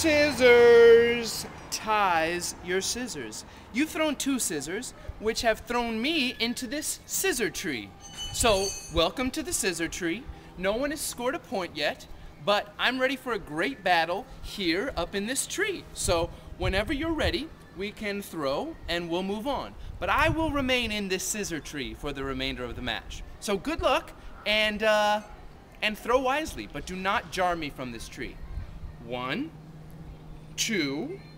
Scissors ties your scissors. You've thrown 2 scissors, which have thrown me into this scissor tree. So, welcome to the scissor tree. No one has scored a point yet, but I'm ready for a great battle here up in this tree. So, whenever you're ready, we can throw and we'll move on. But I will remain in this scissor tree for the remainder of the match. So, good luck and throw wisely, but do not jar me from this tree. 1, 2,